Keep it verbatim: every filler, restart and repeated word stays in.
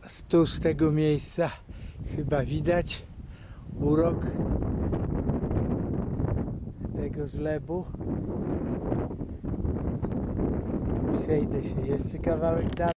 tu z tego miejsca chyba widać urok tego zlewu. Przejdę się jeszcze kawałek dalej.